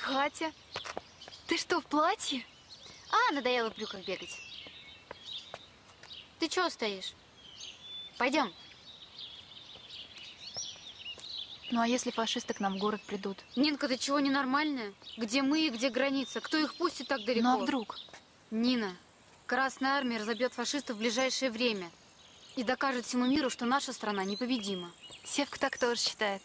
Катя, ты что, в платье? А, надоело в брюках бегать. Ты чего стоишь? Пойдем. Ну, а если фашисты к нам в город придут? Нинка, ты чего, ненормальная? Где мы и где граница? Кто их пустит так далеко? Ну, а вдруг? Нина, Красная Армия разобьет фашистов в ближайшее время и докажет всему миру, что наша страна непобедима. Севка так тоже считает.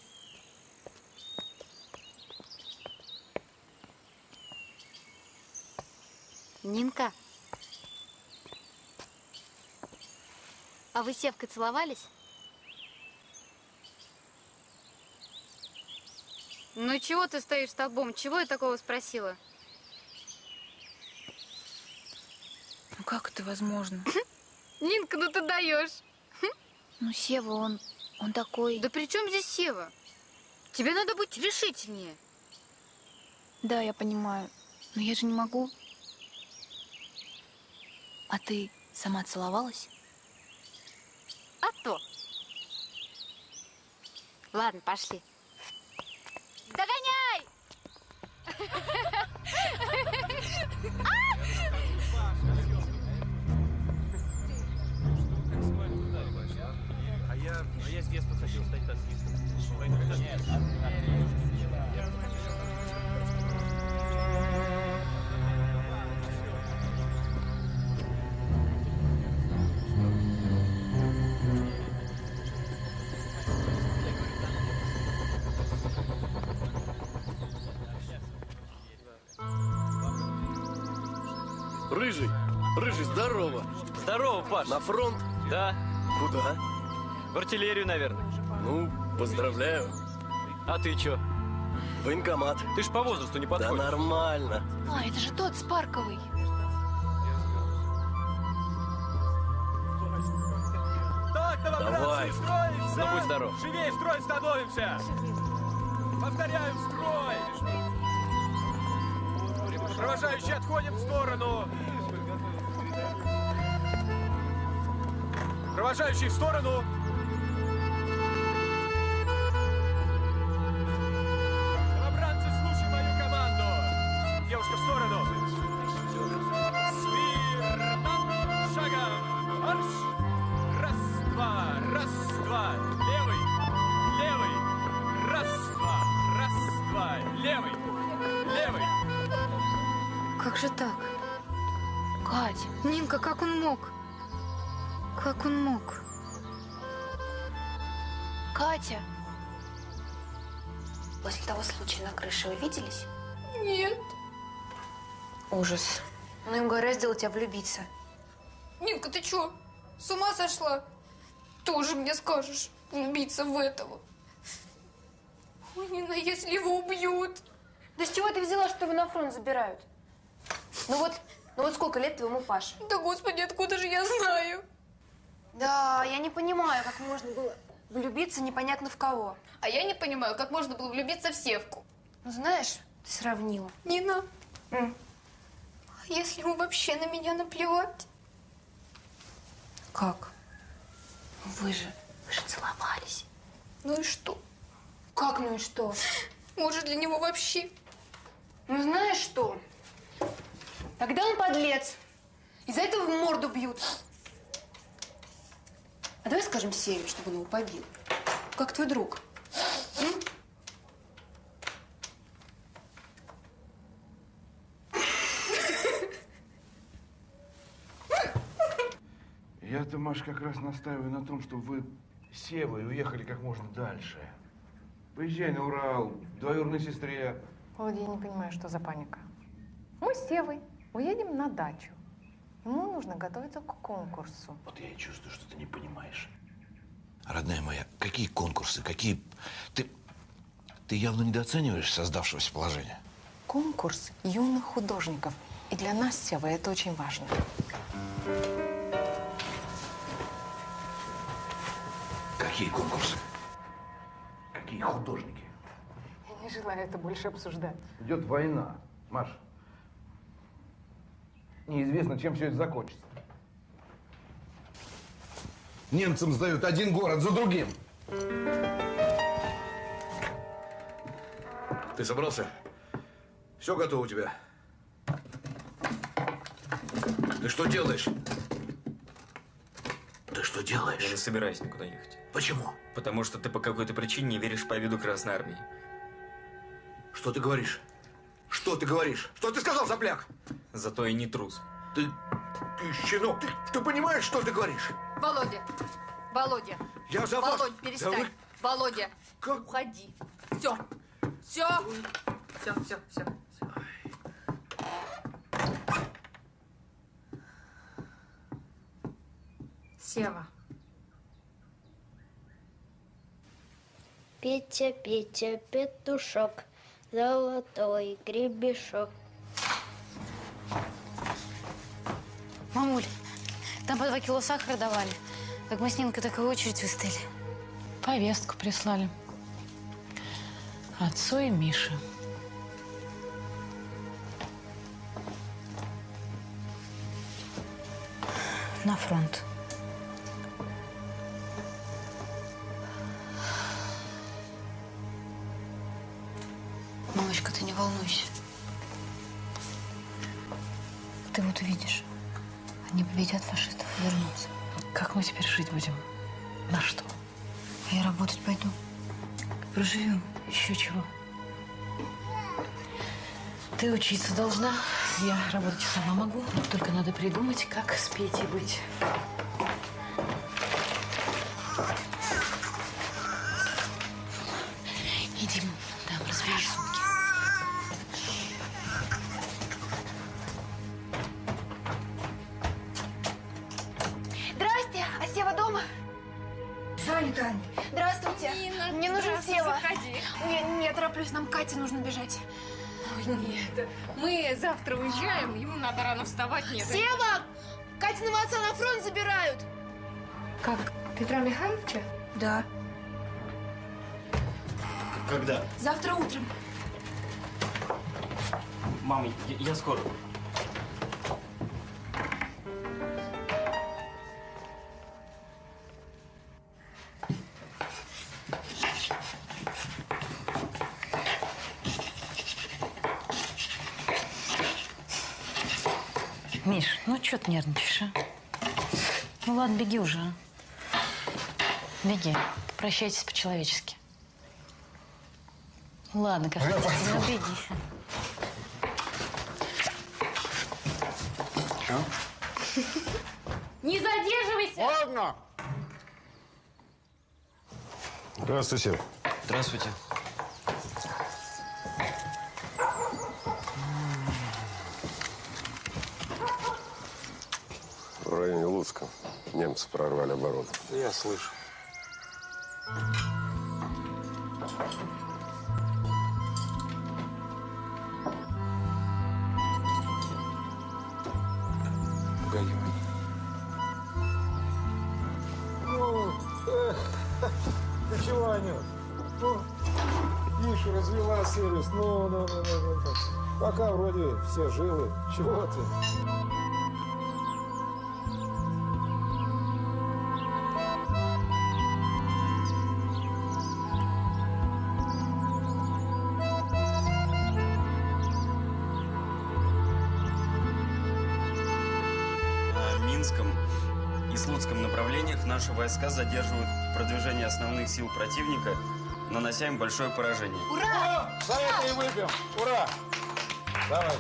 Нинка, а вы с Севкой целовались? Ну чего ты стоишь столбом? Чего я такого спросила? Ну, как это возможно? Нинка, ну ты даешь. Ну, Сева, он такой… Да при чем здесь Сева? Тебе надо быть решительнее. Да, я понимаю. Но я же не могу. А ты сама целовалась? А то. Ладно, пошли. Догоняй! А я с детства хотел стать танцистом. Рыжий, Рыжий, здорово. Здорово, Паш. На фронт? Да. Куда? В артиллерию, наверное. Ну, поздравляю. А ты чё? В военкомат. Ты ж по возрасту не подходишь. Да нормально. А, это же тот с Парковой. Так, Давай. новобранцы, строиться! Ну, будь здоров. Живее в строй становимся! Повторяю, в строй! Провожающие отходим в сторону! Провожающие в сторону! Новобранцы, слушай мою команду! Девушка, в сторону! Смирно! Шагом! Марш! Раз, два, левый, левый, раз, два, левый, левый. Как же так? Катя, Нинка, как он мог? Как он мог? Катя! После того случая на крыше вы виделись? Нет. Ужас. Ну и угораздило тебя влюбиться. Нинка, ты чё? С ума сошла? Тоже мне скажешь влюбиться в этого. Ой, Нина, если его убьют. Да с чего ты взяла, что его на фронт забирают? Ну вот сколько лет твоему Паше? Да господи, откуда же я знаю? Да, я не понимаю, как можно было влюбиться непонятно в кого. А я не понимаю, как можно было влюбиться в Севку. Ну знаешь, ты сравнила. Нина, а если ему вообще на меня наплевать? Как? Вы же целовались. Ну и что? Как ну и что? Может, для него вообще? Ну знаешь что? Тогда он подлец. Из-за этого в морду бьют. А давай скажем Севе, чтобы он его побил. Как твой друг. Я-то, Маш, как раз настаиваю на том, чтобы вы с Севой уехали как можно дальше. Поезжай на Урал, двоюродной сестре. Володя, я не понимаю, что за паника. Мы с Севой уедем на дачу. Ему нужно готовиться к конкурсу. Вот я и чувствую, что ты не понимаешь. Родная моя, какие конкурсы, какие… Ты явно недооцениваешь создавшегося положения. Конкурс юных художников. И для нас, Сева, это очень важно. Какие конкурсы? Какие художники? Я не желаю это больше обсуждать. Идет война, Маш. Неизвестно, чем все это закончится. Немцам сдают один город за другим. Ты собрался? Все готово у тебя? Ты что делаешь? Ты что делаешь? Я не собираюсь никуда ехать. Почему? Потому что ты по какой-то причине не веришь в победу Красной Армии. Что ты говоришь? Что ты говоришь? Что ты сказал, сопляк? Зато и не трус. Ты щенок, ты понимаешь, что ты говоришь? Володя! Володя! Я за вас... Володь, перестань! Да вы... Володя! Как? Уходи! Все! Все! Все. Сева. Петя, Петя, петушок, золотой гребешок. Мамуль, там по 2 кило сахара давали. Как мы с Нинкой такую очередь выстояли. Повестку прислали. Отцу и Мише. На фронт. Мамочка, ты не волнуйся. Ты вот увидишь. Они победят фашистов и вернутся. Как мы теперь жить будем? На что? Я работать пойду. Проживем. Еще чего? Ты учиться должна. Я работать сама могу. Только надо придумать, как с Петей быть. Иди, там, разбери сумки. Здрасте! А Сева дома? Занята. Здравствуйте. Нина, Мне нужен Сева. Заходи. Не тороплюсь, нам к Кате нужно бежать. Ой, нет. Мы завтра уезжаем, ему надо рано вставать. Нет. Сева! Катиного отца на фронт забирают. Как? Петра Михайловича? Да. Когда? Завтра утром. Мам, я скоро. Миш, ну что ты нервничаешь, а? Ну ладно, беги уже, а? Беги. Прощайтесь по-человечески. Ладно, как хотите, ну беги. Не задерживайся! Ладно. Здравствуйте. Здравствуйте. В районе Луцка немцы прорвали оборону. Я слышу. Ты чего, Анют? Ну, Иша развела сервис. Ну. Пока вроде все живы. Чего ты? На Минском и Слуцком направлениях наши войска задерживают продвижение основных сил противника, нанося им большое поражение. Ура! За это и выпьем! Ура! Давай.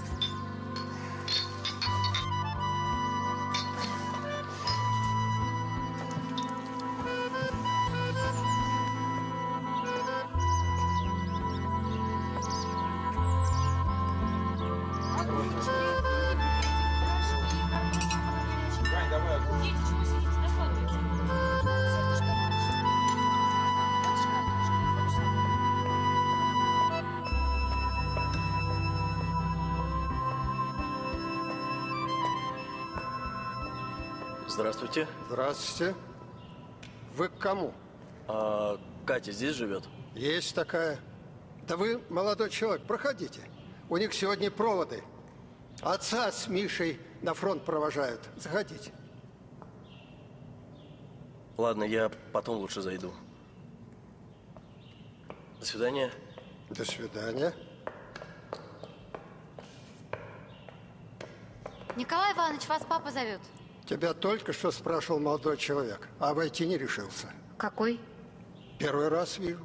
Здравствуйте. Здравствуйте. Вы к кому? А Катя здесь живет? Есть такая. Да вы, молодой человек, проходите. У них сегодня проводы. Отца с Мишей на фронт провожают. Заходите. Ладно, я потом лучше зайду. До свидания. До свидания. Николай Иванович, вас папа зовет. Тебя только что спрашивал молодой человек, а обойти не решился. Какой? Первый раз вижу.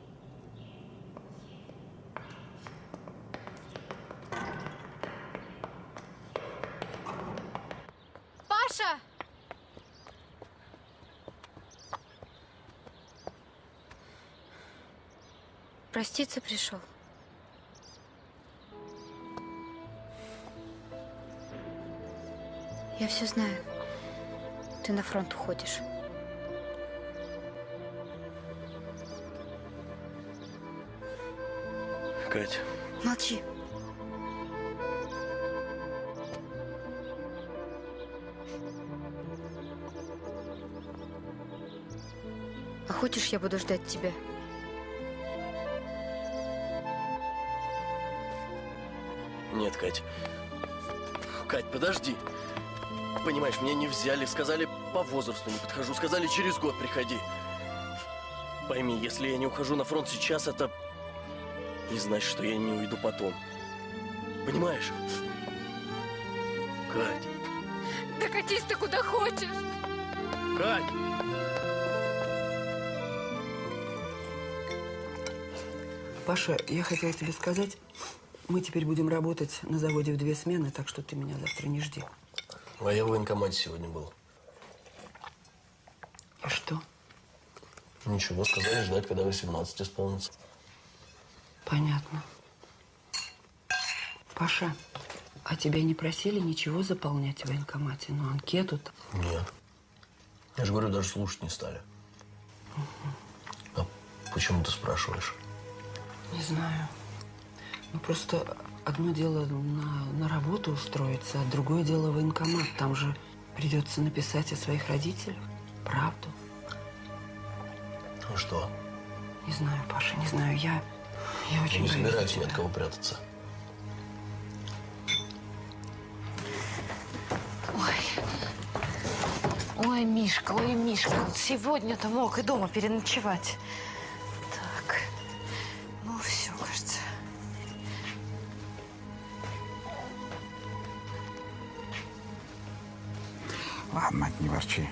Паша! Проститься пришел. Я все знаю. Ты на фронт уходишь. Кать. Молчи. А хочешь, я буду ждать тебя? Нет, Кать. Кать, подожди. Понимаешь, меня не взяли, сказали, по возрасту не подхожу, сказали, через год приходи. Пойми, если я не ухожу на фронт сейчас, это не значит, что я не уйду потом. Понимаешь? Кать. Да катись ты куда хочешь. Кать! Паша, я хотела тебе сказать, мы теперь будем работать на заводе в 2 смены, так что ты меня завтра не жди. А я в военкомате сегодня был. А что? Ничего, сказали ждать, когда 18 исполнится. Понятно. Паша, а тебя не просили ничего заполнять в военкомате? Ну, анкету-то? Нет. Я же говорю, даже слушать не стали. А почему ты спрашиваешь? Не знаю. Ну, просто одно дело на работу устроиться, а другое дело в военкомат. Там же придется написать о своих родителях правду. Ну что? Не знаю, Паша, не знаю. Я очень не боюсь. собираюсь ни от кого прятаться. Ой, Мишка, вот сегодня-то мог и дома переночевать. Так, ну все, кажется. Ладно, мать, не ворчи.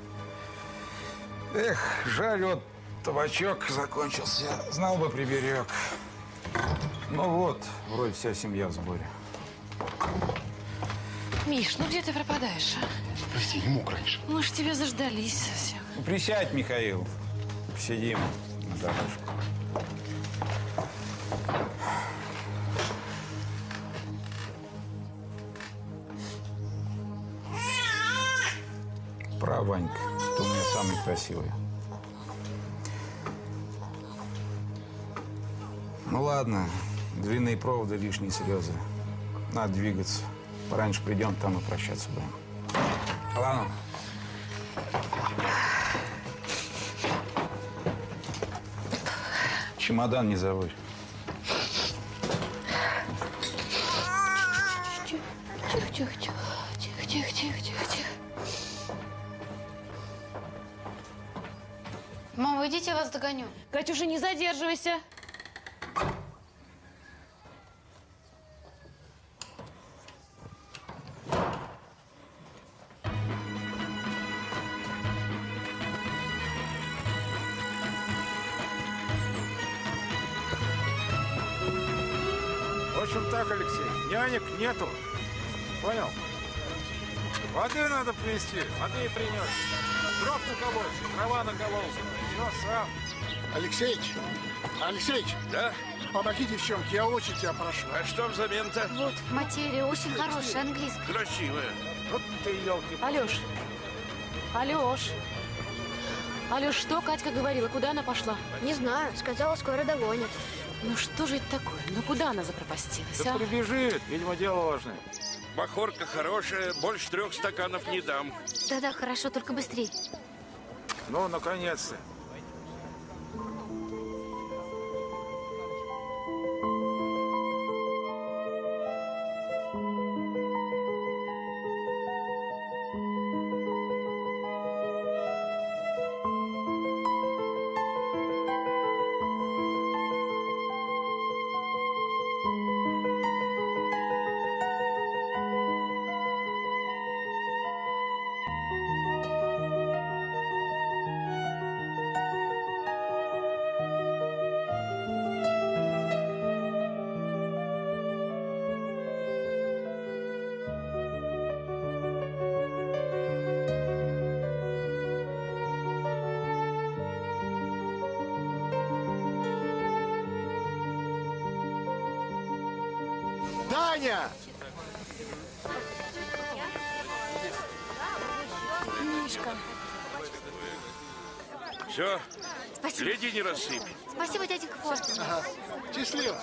Эх, жаль, вот табачок закончился. Знал бы, приберег. Ну вот, вроде вся семья в сборе. Миш, ну где ты пропадаешь, а? Прости, не мог раньше. Мы ж тебя заждались совсем. Ну, присядь, Михаил. Посидим на дорожку. Прав, Ванька. Ты у меня самый красивый. Ну ладно, длинные проводы, лишние слезы. Надо двигаться. Пораньше придем, там и прощаться будем. Ладно. Чемодан не забудь. Тихо. Мама, идите, я вас догоню. Катюша, не задерживайся. В общем так, Алексей, нянек нету. Понял? Воды надо принести, воды принес. Дров наколоть, трава наколол. Все сам. Алексеич! Да? Помоги девчонке, я очень тебя прошу. А что взамен-то? Вот, материя очень хорошая, английская. Красивая. Вот ты, елки. Алёш, что Катька говорила? Куда она пошла? Не знаю, сказала, скоро догонит. Ну что же это такое? Ну куда она запропастилась, Да а? прибежит, видимо, дело важное. Бахорка хорошая, больше 3 стаканов не дам. Да-да, хорошо, только быстрей. Ну, наконец-то. Ваня! Мишка. Все, Спасибо. гляди, не рассыпь. Спасибо, дяденька Форкин. Ага. Счастливо.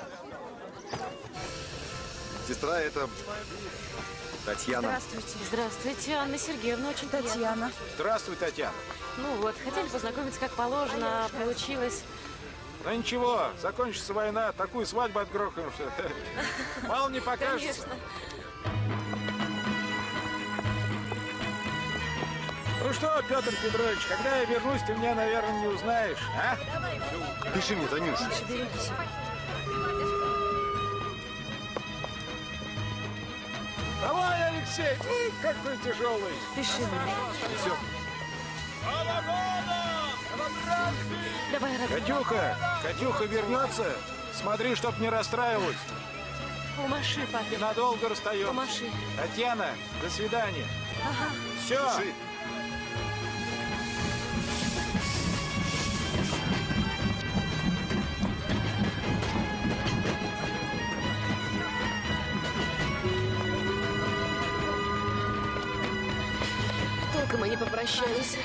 Сестра, это Татьяна. Здравствуйте. Здравствуйте, Анна Сергеевна, очень Татьяна. Здравствуй, Татьяна. Ну вот, хотели познакомиться как положено, а получилось. Ну ничего, закончится война, такую свадьбу отгрохаем, что мало не покажется. Конечно. Ну что, Петр Петрович, когда я вернусь, ты меня, наверное, не узнаешь, а? Пиши мне, Танюша. Давай, Алексей, какой тяжелый. Пиши мне. Все. Давай, родной. Катюха вернется, смотри, чтоб не расстраивалась. Помаши, папе. Надолго расстаемся. Помаши. Татьяна, до свидания. Ага. Все. Пиши. Толком мы не попрощались.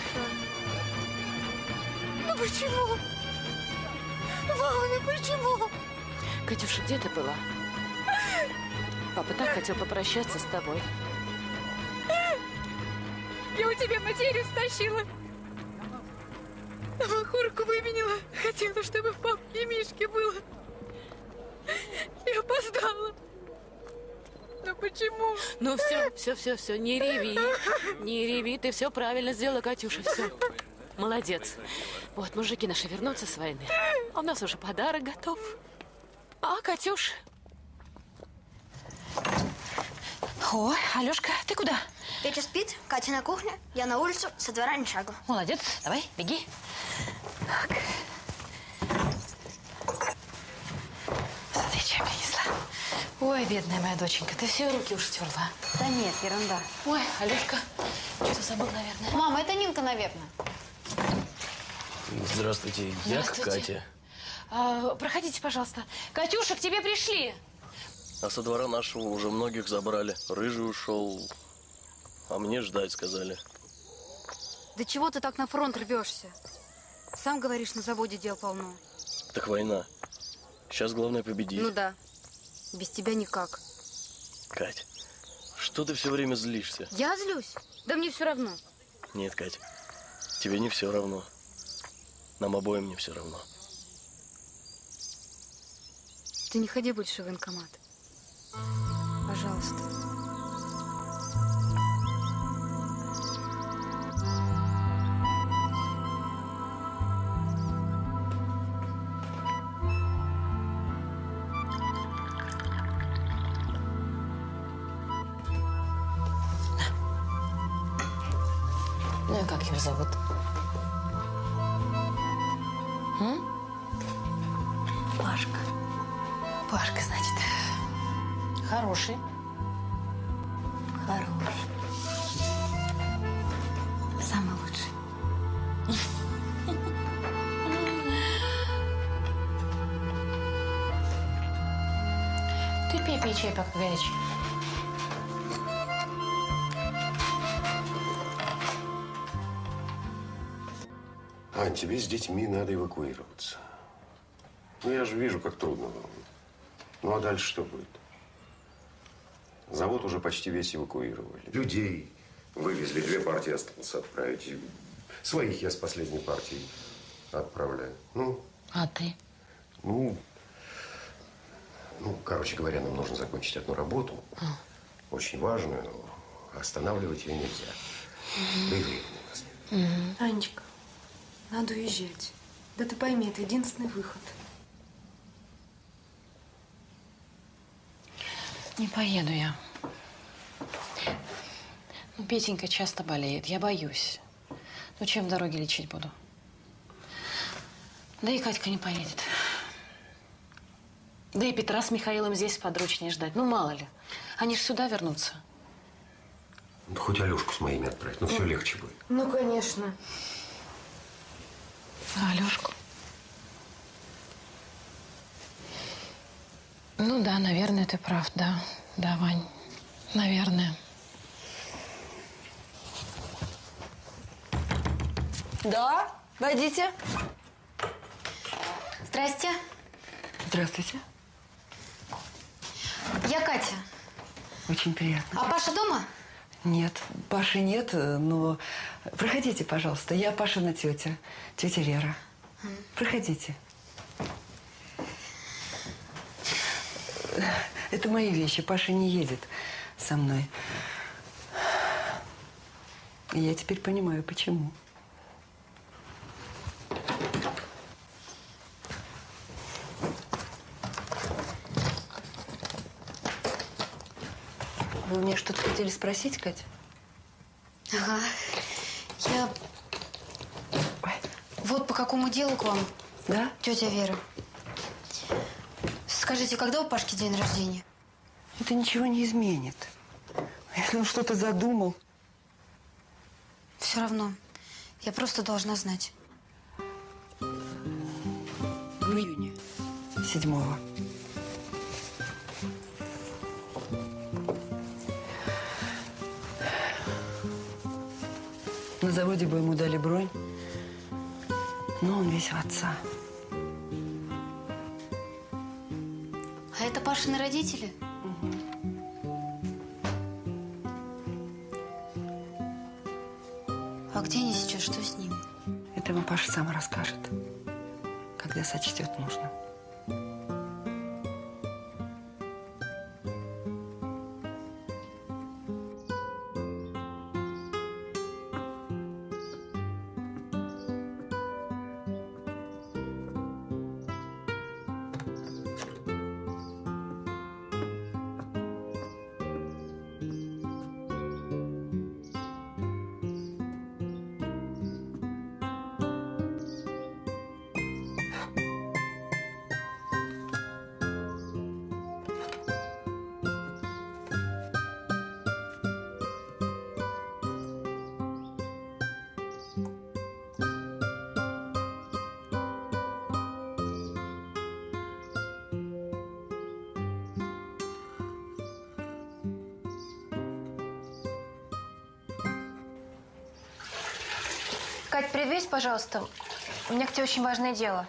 Ну почему? Мама, почему? Катюша, где ты была? Папа так хотел попрощаться с тобой. Я у тебя материю стащила. Махорку выменила. Хотела, чтобы папе и Мишке было. Я опоздала. Но почему? Ну все, не реви. Не реви, ты все правильно сделала, Катюша, все. Молодец. Вот, мужики наши вернутся с войны. А у нас уже подарок готов. А, Катюш? О, Алешка, ты куда? Петя спит, Катя на кухне, я на улицу, со двора ни шагу. Молодец, давай, беги. Так. Смотри, что я принесла. Ой, бедная моя доченька, ты все руки уж стерла. Да нет, ерунда. Ой, Алешка, что-то забыл, наверное. Мама, это Нинка, наверное. Здравствуйте, я Катя. Проходите, пожалуйста. Катюша, к тебе пришли. А со двора нашего уже многих забрали. Рыжий ушел, а мне ждать сказали. Да чего ты так на фронт рвешься? Сам говоришь, на заводе дел полно. Так война. Сейчас главное победить. Ну да. Без тебя никак. Кать, что ты все время злишься? Я злюсь? Да мне все равно. Нет, Кать, тебе не все равно. Нам обоим не все равно. Ты не ходи больше в военкомат. Пожалуйста. Ну и как его зовут? Пашка. Пашка, значит. Хороший. Хороший. Самый лучший. Ты пей чай, пока горячий. Ань, тебе с детьми надо эвакуироваться. Ну, я же вижу, как трудно вам. Ну, а дальше что будет? Завод уже почти весь эвакуировали. Людей вывезли, 2 партии осталось отправить. Своих я с последней партией отправляю. Ну? А ты? Ну, короче говоря, нам нужно закончить одну работу. Очень важную. Останавливать ее нельзя. Да и времени у нас нет. Анечка, надо уезжать. Да ты пойми, это единственный выход. Не поеду я. Ну, Петенька часто болеет, я боюсь. Ну, чем в дороге лечить буду? Да и Катька не поедет. Да и Петра с Михаилом здесь подручнее ждать. Ну, мало ли. Они же сюда вернутся. Ну, хоть Алешку с моими отправить, но все легче будет. Ну, конечно. А Алешку? Ну да, наверное, ты прав, да. Да, Вань, наверное. Да, войдите. Здрасте. Здравствуйте. Я Катя. Очень приятно. А Паша дома? Нет, Паши нет, но проходите, пожалуйста. Я Пашина тетя, тетя Вера. Проходите. Это мои вещи. Паша не едет со мной. И я теперь понимаю, почему. Вы мне что-то хотели спросить, Катя? Ага. Я... Вот по какому делу к вам. Да? Тетя Вера. Скажите, когда у Пашки день рождения? Это ничего не изменит. Если он что-то задумал. Все равно. Я просто должна знать. В июне 7-го. На заводе бы ему дали бронь, но он весь в отца. А это Пашины родители? А где они сейчас? Что с ним? Это ему Паша сам расскажет, когда сочтет нужно. Кать, предвесь, пожалуйста. У меня к тебе очень важное дело.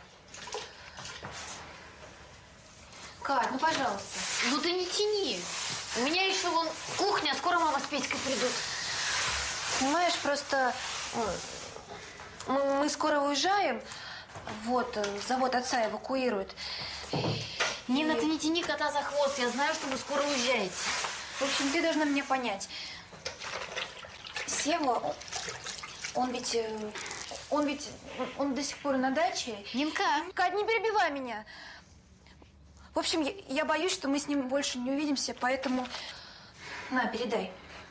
Кать, ну пожалуйста. Ну ты не тяни. У меня еще вон кухня, скоро мама с Петькой придут. Понимаешь, просто мы скоро уезжаем. Вот, завод отца эвакуируют. Нина, ты не тяни кота за хвост. Я знаю, что вы скоро уезжаете. В общем, ты должна меня понять. Сева, он до сих пор на даче. Нинка! Кать, не перебивай меня. В общем, я боюсь, что мы с ним больше не увидимся, поэтому... На, передай.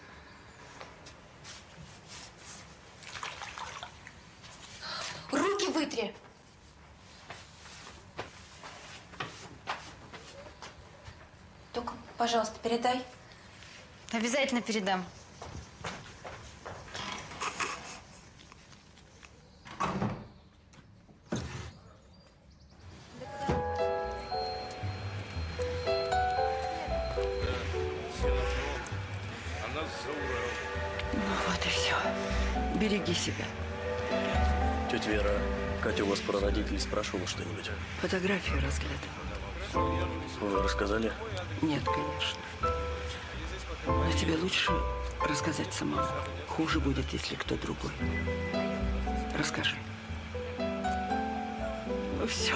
Руки вытри. Только, пожалуйста, передай. Обязательно передам. Вот и все. Береги себя. Тетя Вера, Катя у вас про родителей спрашивала что-нибудь? Фотографию разглядывала. Вы рассказали? Нет, конечно. Но тебе лучше рассказать самому. Хуже будет, если кто другой. Расскажи. Ну все.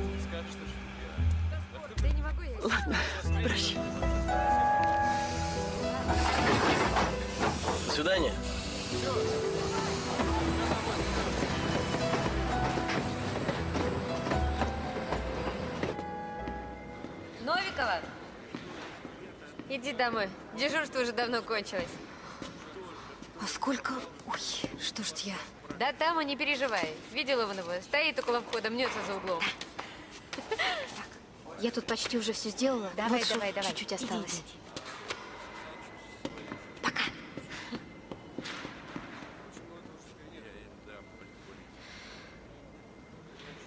Ладно, прощай. До свидания. Новикова, иди домой. Дежурство уже давно кончилось. А сколько? Ой, что ж я? Да там и не переживай. Видела вон его? Стоит около входа, мнется за углом. Я тут почти уже все сделала. Давай, вот давай, давай. Чуть-чуть осталось. Иди. Пока.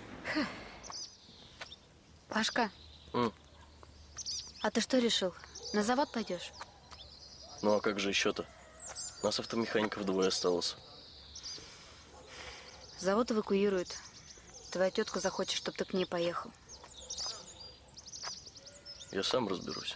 Пашка, а ты что решил? На завод пойдешь? Ну а как же еще-то? Нас автомехаников 2 осталось. Завод эвакуируют. Твоя тетка захочет, чтобы ты к ней поехал. Я сам разберусь.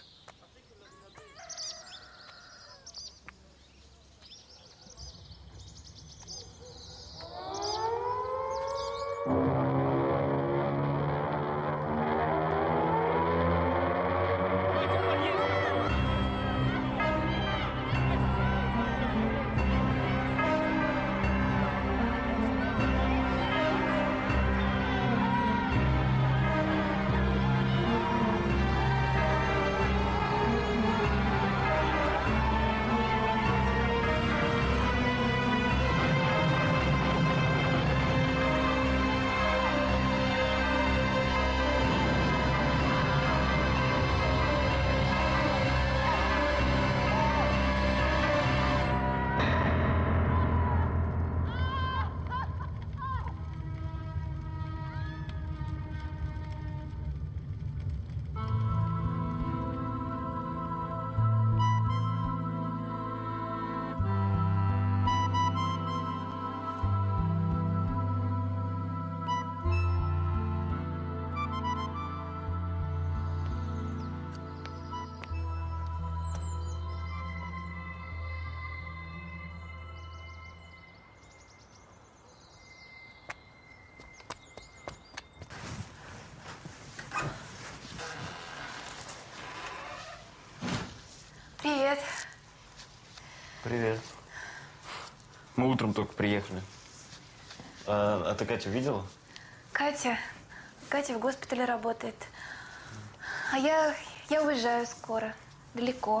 Привет. Привет. Мы утром только приехали. А ты Катю видела? Катя в госпитале работает. А я уезжаю скоро. Далеко.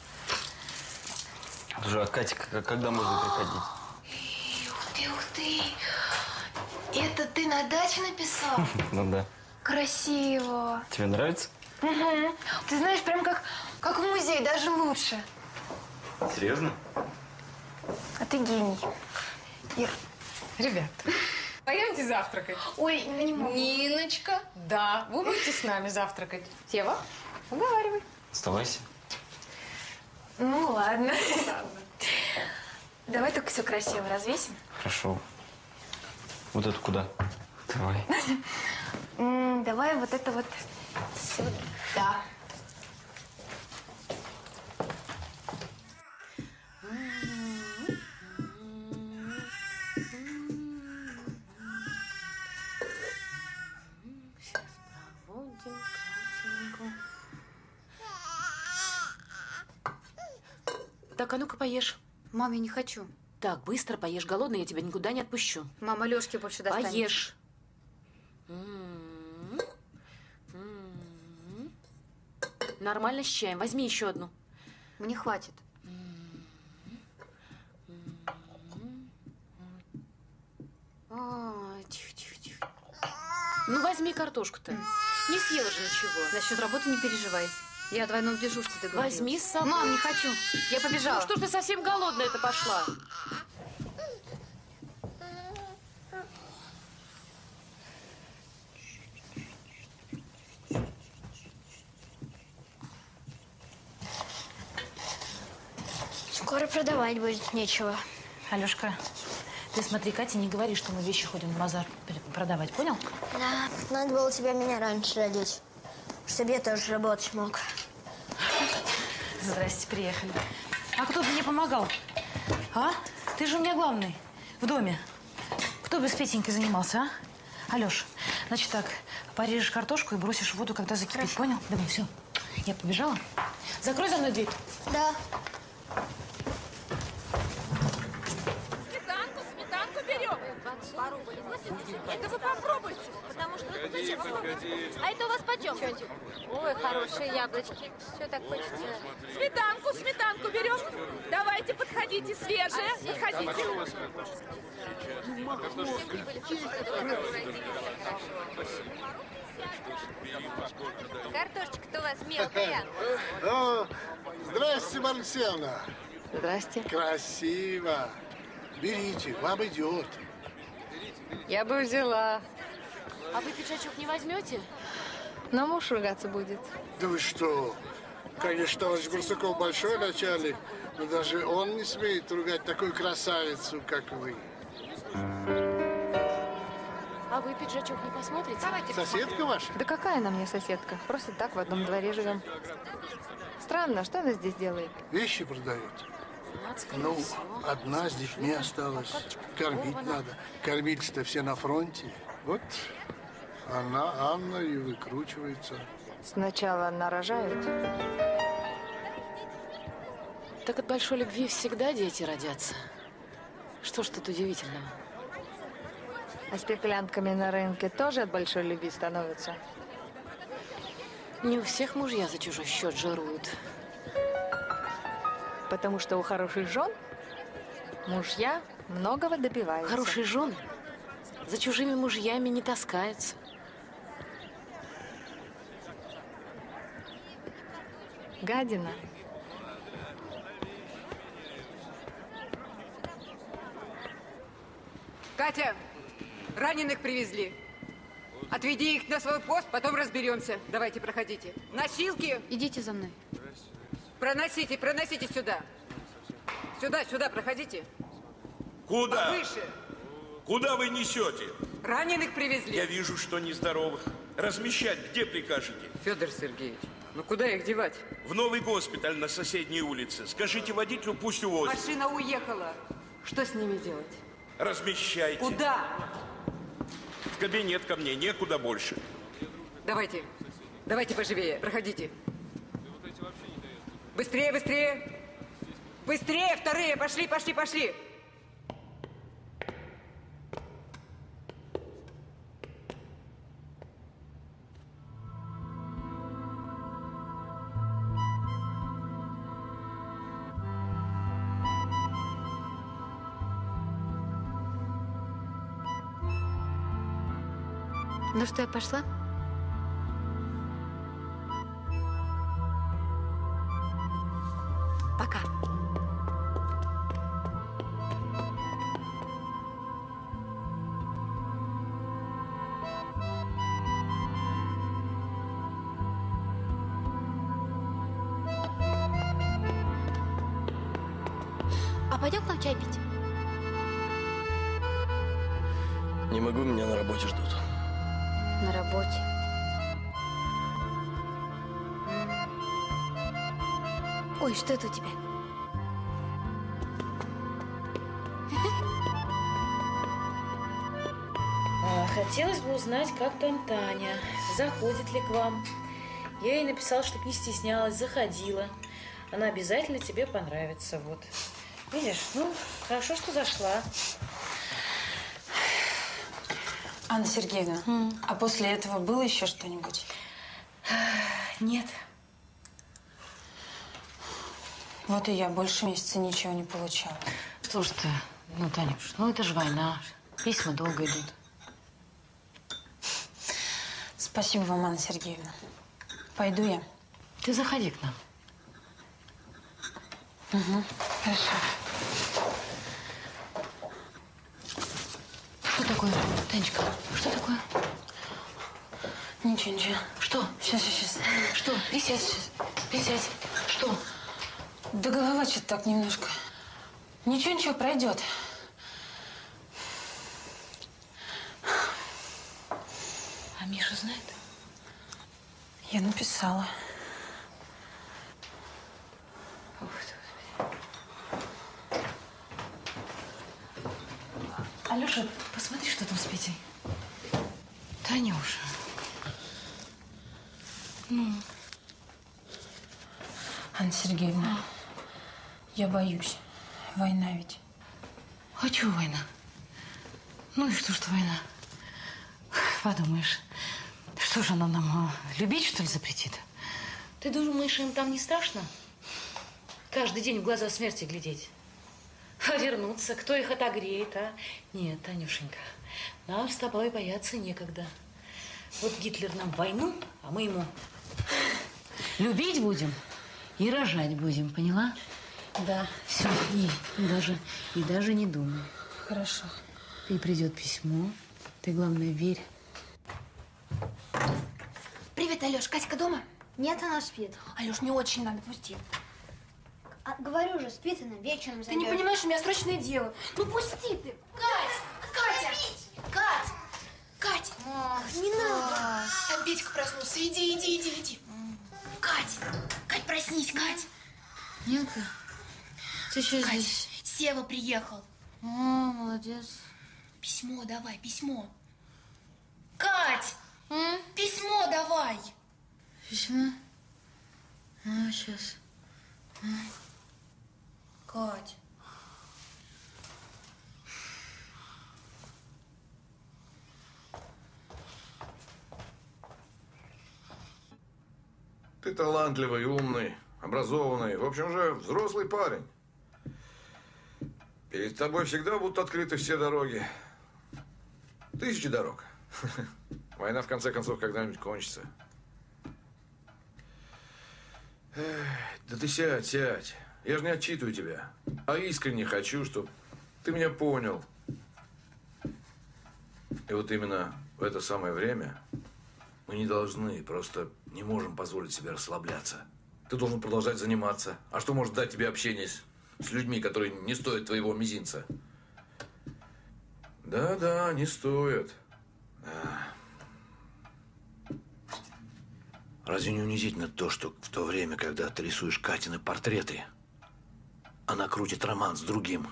Слушай, а Катя когда можно приходить? Ух ты. Это ты на даче написал? Ну да. Красиво. Тебе нравится? Угу. Ты знаешь, прям как в музее, даже лучше. Серьезно? А ты гений. Ребят, пойдемте завтракать. Ой, не могу. Ниночка, да, вы будете с нами завтракать. Ева, уговаривай. Оставайся. Ну, ладно. Давай только все красиво развесим. Хорошо. Вот это куда? Давай. Давай вот это вот сюда. Так, а ну-ка поешь. Мам, я не хочу. Так, быстро поешь. Голодный, я тебя никуда не отпущу. Мама Лёшке больше достанется. Поешь. Нормально с чаем. Возьми еще одну. Мне хватит. Тихо. Ну, возьми картошку-то. Не съела же ничего. Насчет работы не переживай. Я о двойном дежурстве договорилась. Возьми с собой. Мам, не хочу. Я побежала. Ну что ж ты совсем голодная-то пошла? Скоро продавать будет нечего. Алёшка, ты смотри, Кате не говори, что мы вещи ходим на базар продавать, понял? Да, надо было меня раньше родить, чтобы я тоже работать мог. Здрасте, приехали. А кто бы мне помогал? А? Ты же у меня главный в доме. Кто бы с Петенькой занимался, а? Алёш, значит так, порежешь картошку и бросишь в воду, когда закипит, хорошо. Понял? Давай, все. Я побежала. Закрой за мной дверь. Да. Сметанку берем. Это вы попробуйте, потому что это зачем попробовать? А это у вас почем? Ой, хорошие яблочки. Все так хочется. Сметанку берем. Давайте, подходите, свежие. Подходите. Картошечка-то у вас мелкая. О, здрасте, Марья Алексеевна. Здрасте. Красиво. Берите, вам идет. Я бы взяла. А вы пиджачок не возьмете? Но муж ругаться будет. Да вы что? Конечно, товарищ Барсуков большой начальник, но даже он не смеет ругать такую красавицу, как вы. А вы пиджачок не посмотрите? Соседка ваша? Да какая она мне соседка? Просто так в одном дворе живем. Странно, что она здесь делает? Вещи продает. Ну, одна с детьми осталась. Кормить надо. Кормильцы-то все на фронте. Вот она, Анна, и выкручивается. Сначала нарожают. Так от большой любви всегда дети родятся. Что ж тут удивительного? А спекулянтками на рынке тоже от большой любви становятся? Не у всех мужья за чужой счет жируют. Потому что у хороших жен мужья многого добиваются. Хорошие жены за чужими мужьями не таскаются. Гадина. Катя, раненых привезли. Отведи их на свой пост, потом разберемся. Давайте, проходите. Носилки. Идите за мной. Проносите, проносите сюда. Сюда, проходите. Куда? Выше. Куда вы несете? Раненых привезли. Я вижу, что нездоровых. Размещать где прикажете? Федор Сергеевич, ну куда их девать? В новый госпиталь на соседней улице. Скажите водителю, пусть увозит. Машина уехала. Что с ними делать? Размещайте. Куда? В кабинет ко мне, некуда больше. Давайте поживее, проходите. Быстрее, быстрее! Быстрее, вторые! Пошли! Ну что, я пошла? Пока. А пойдем к нам чай пить? Не могу, меня на работе ждут. На работе. Ой, что это у тебя? Хотелось бы узнать, как там Таня. Заходит ли к вам? Я ей написала, чтобы не стеснялась, заходила. Она обязательно тебе понравится. Вот. Видишь, ну, хорошо, что зашла. Анна Сергеевна, а после этого было еще что-нибудь? Нет. Вот и я больше месяца ничего не получала. Что ж ты, ну, Танюш, ну это же война. Письма долго идут. Спасибо вам, Анна Сергеевна. Пойду я. Ты заходи к нам. Угу, хорошо. Что такое, Танечка? Что такое? Ничего. Что? Сейчас. Что? Присядь. Что? Да голова что-то так немножко. Ничего, пройдет. А Миша знает? Я написала. Алёша, посмотри, что там с Петей. Танюша. Ну? Анна Сергеевна, я боюсь. Война ведь. А чего война? Ну и что война? Подумаешь, что же она нам, любить, что ли, запретит? Ты думаешь, им там не страшно? Каждый день в глаза смерти глядеть. А вернуться, кто их отогреет, а? Нет, Танюшенька, нам с тобой бояться некогда. Вот Гитлер нам войну, а мы ему любить будем и рожать будем, поняла? Да. Все, и даже не думай. Хорошо. И придет письмо, ты, главное, верь. Привет, Алёш, Катька дома? Нет, она спит. Алёш, мне очень надо, пусти. Говорю же, спит она, вечером Ты не понимаешь, у меня срочное дело. Ну пусти ты. Катя! Кать! Не надо. Там Петька проснулся. Иди. Кать, проснись, Кать. Нинка, ты что здесь? Сева приехал. О, молодец. Письмо давай, письмо. Кать! Письмо давай. Письмо? А, сейчас. Кать. Ты талантливый, умный, образованный. В общем же, взрослый парень. Перед тобой всегда будут открыты все дороги. Тысячи дорог. Война, в конце концов, когда-нибудь кончится. Эх, да ты сядь. Я же не отчитываю тебя. А искренне хочу, чтобы ты меня понял. И вот именно в это самое время мы не должны, просто не можем позволить себе расслабляться. Ты должен продолжать заниматься. А что может дать тебе общение с людьми, которые не стоят твоего мизинца? Да, не стоят. Разве не унизительно то, что в то время, когда ты рисуешь Катины портреты, она крутит роман с другим?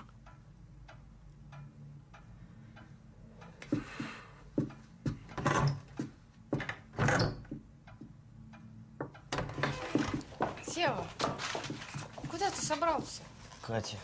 Сева, куда ты собрался? Катя.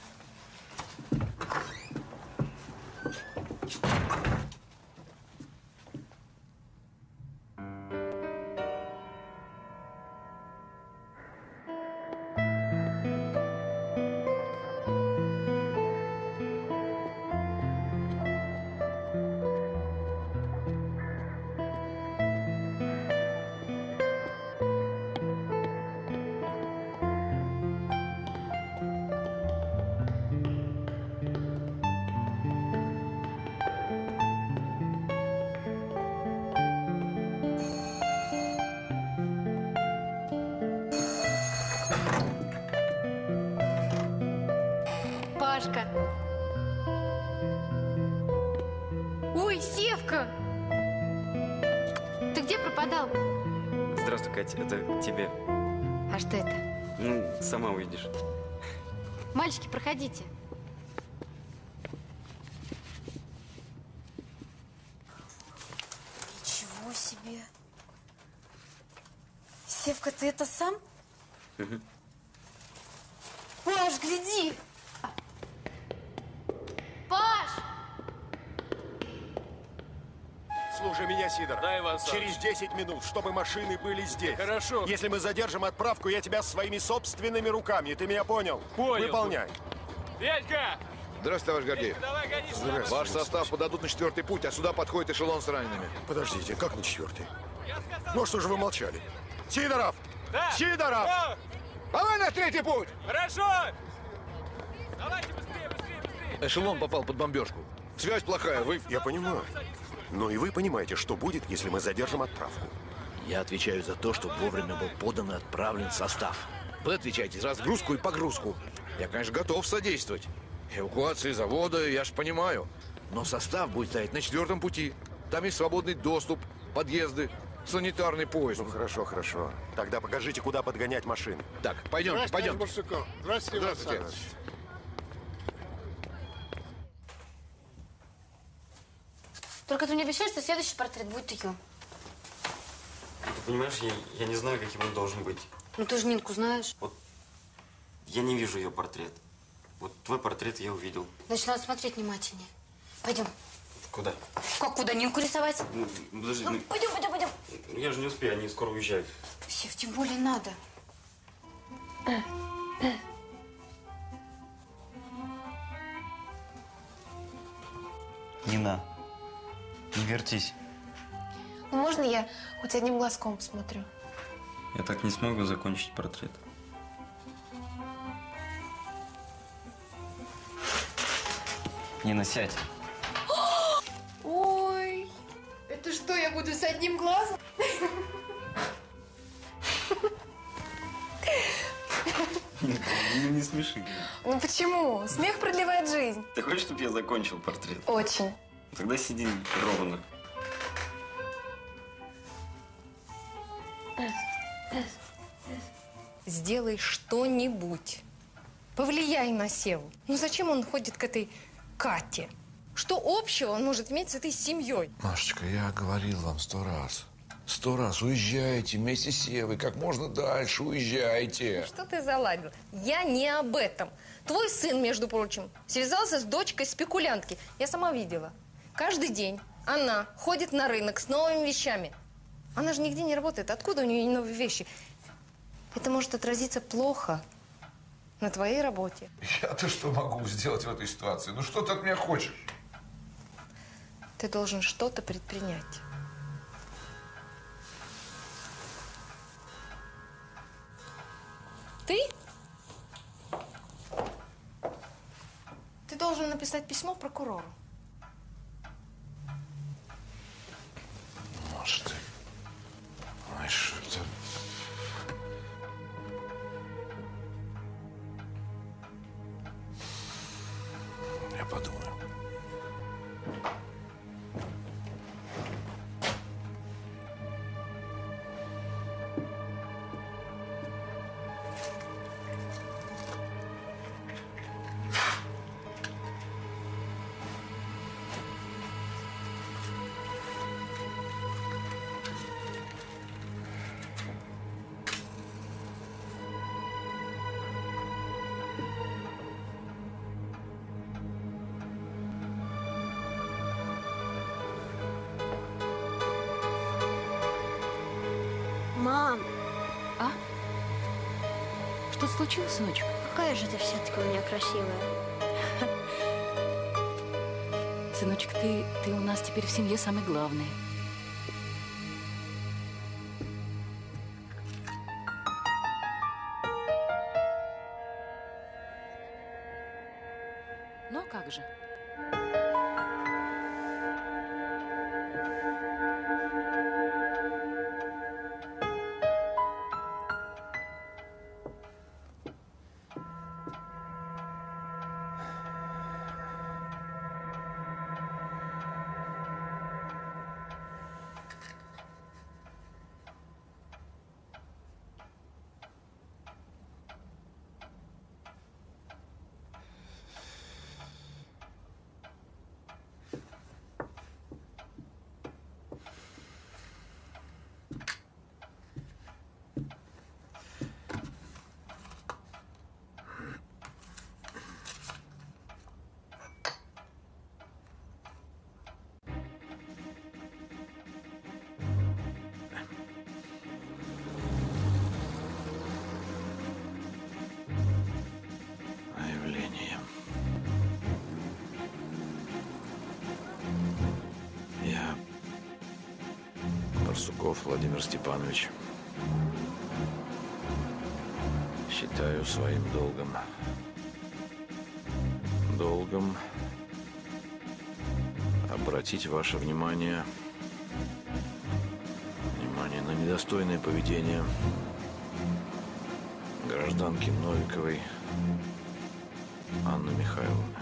Пашка. Ой, Севка! Ты где пропадал? Здравствуй, Катя. Это тебе. А что это? Ну, сама увидишь. Мальчики, проходите. Ничего себе. Севка, ты это сам? Паш, гляди! Паш! Слушай меня, Сидор. Да, Иван Саныч. Через 10 минут, чтобы машины были здесь. Хорошо. Если мы задержим отправку, я тебя своими собственными руками. Ты меня понял? Понял. Выполняй. Петька! Здравствуйте, товарищ Гордеев. Давай, гони сюда. Здравствуйте. Ваш состав подадут на 4-й путь, а сюда подходит эшелон с ранеными. Подождите, как на 4-й? Ну, что же вы молчали? Сидоров! Да. Сидоров! Да. Давай на 3-й путь! Хорошо! Давайте быстрее! Эшелон попал под бомбежку. Связь плохая, вы... Я понимаю. Но и вы понимаете, что будет, если мы задержим отправку. Я отвечаю за то, чтобы вовремя был подан и отправлен состав. Вы отвечаете за разгрузку и погрузку. Я, конечно, готов содействовать. Эвакуации завода, я ж понимаю. Но состав будет стоять на 4-м пути. Там есть свободный доступ, подъезды, санитарный поезд. Ну, хорошо. Тогда покажите, куда подгонять машины. Так, пойдемте. Здравствуйте, Иван Александрович. Только ты мне обещаешь, что следующий портрет будет ее. Ты понимаешь, я не знаю, каким он должен быть. Ну ты же Нинку знаешь. Вот я не вижу ее портрет. Вот твой портрет я увидел. Значит, надо смотреть внимательнее. Пойдем. Куда? Как куда? Нинку рисовать? Ну, подожди, ну, Пойдем. я же не успею, они скоро уезжают. Сев, тем более надо. Нина, не вертись. Ну, можно я хоть одним глазком посмотрю? Я так не смогу закончить портрет. Нина, сядь. Ой, это что, я буду с одним глазом? Ну не смеши. Ну почему? Смех продлевает жизнь. Ты хочешь, чтобы я закончил портрет? Очень. Тогда сиди ровно. Сделай что-нибудь. Повлияй на Севу. Ну зачем он ходит к этой Кате? Что общего он может иметь с этой семьей? Машечка, я говорил вам 100 раз. 100 раз. Уезжайте вместе с Севой. Как можно дальше уезжайте. Что ты заладил? Я не об этом. Твой сын, между прочим, связался с дочкой спекулянтки. Я сама видела. Каждый день она ходит на рынок с новыми вещами. Она же нигде не работает. Откуда у нее новые вещи? Это может отразиться плохо на твоей работе. Я-то что могу сделать в этой ситуации? Ну что ты от меня хочешь? Ты должен что-то предпринять. Ты должен написать письмо прокурору. Может, ты... Знаешь, это... Я подумаю. Мам! А? Что случилось, сыночек? Какая же ты все-таки у меня красивая. Сыночек, ты у нас теперь в семье самый главный. Ну, а как же? Барсуков Владимир Степанович. Считаю своим долгом обратить ваше внимание на недостойное поведение гражданки Новиковой Анны Михайловны,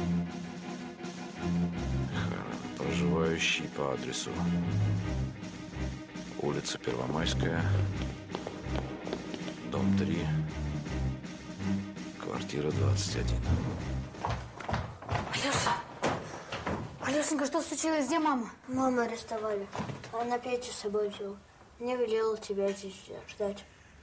проживающей по адресу улица Первомайская, дом 3, квартира 21. Алёша! Алёшенька, что случилось? Где мама? Маму арестовали. Она Петю с собой взяла. Мне велела тебя здесь ждать.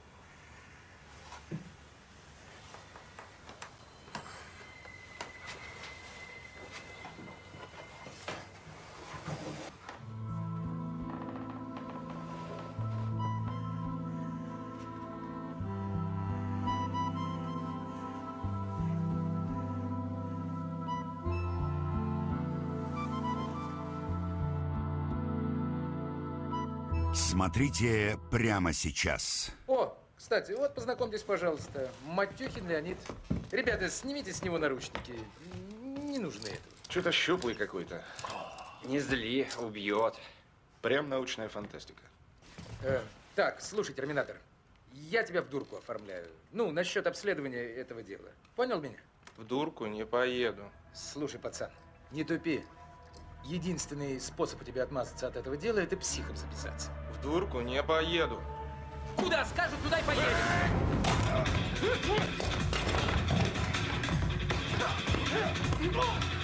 Смотрите прямо сейчас. О, кстати, вот познакомьтесь, пожалуйста. Матюхин Леонид. Ребята, снимите с него наручники. Не нужны этого. Что-то щуплый какой-то. Не зли, убьет. Прям научная фантастика. Так, слушай, терминатор. я тебя в дурку оформляю. Ну, насчет обследования этого дела. Понял меня? В дурку не поеду. Слушай, пацан, не тупи. Единственный способ у тебя отмазаться от этого дела – это психом записаться. В дурку не поеду. Куда скажут, туда и поедем. Oh!